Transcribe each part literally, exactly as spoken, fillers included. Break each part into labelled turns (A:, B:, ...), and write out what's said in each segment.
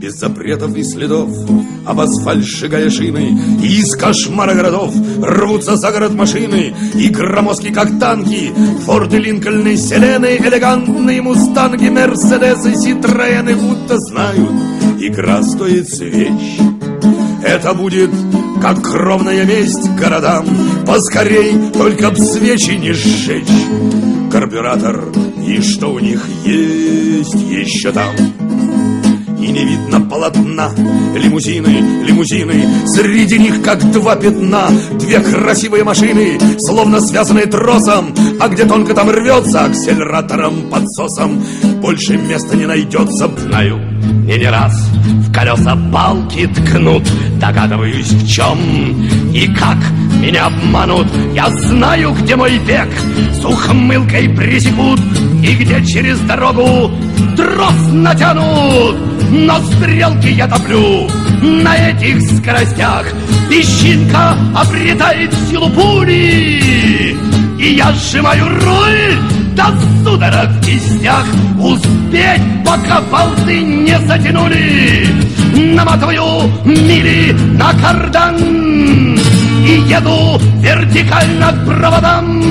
A: без запретов и следов, об асфальт шагая шины, и из кошмара городов рвутся за город машины, и громоздки, как танки, Форды, Линкольны, Селены, элегантные мустанги, Мерседесы, Ситроены, будто знают, игра стоит свеч. Это будет как кровная месть городам, поскорей, только б свечи не сжечь. Карбюратор, и что у них есть еще там. И не видно полотна, лимузины, лимузины, среди них как два пятна, две красивые машины, словно связанные тросом, а где тонко там рвется, акселератором, подсосом, больше места не найдется. Знаю, и не раз в колеса палки ткнут, догадываюсь в чем и как меня обманут. Я знаю, где мой век с ухмылкой пресекут, и где через дорогу трос натянут. Но стрелки я топлю на этих скоростях, песчинка обретает силу пули, и я сжимаю руль до судорог в кистях. Успеть, пока болты не затянули, наматываю мили на кардан и еду вертикально к проводам.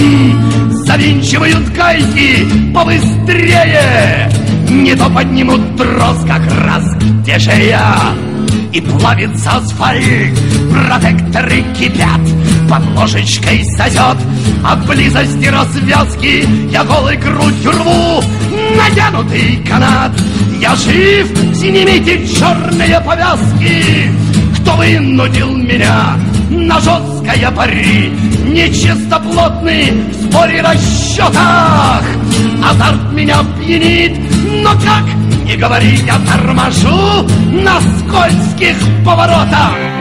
A: Завинчивают гайки побыстрее, не то поднимут трос как раз где шея, и плавится асфальт, протекторы кипят, под ложечкой сосет от близости развязки. Я голой грудью рву натянутый канат. Я жив, снимите черные повязки. Кто вынудил меня на жесткое пари? Нечистоплотный в споре расчетах. Азарт меня пьянит, но как не говори, я торможу на скользких поворотах.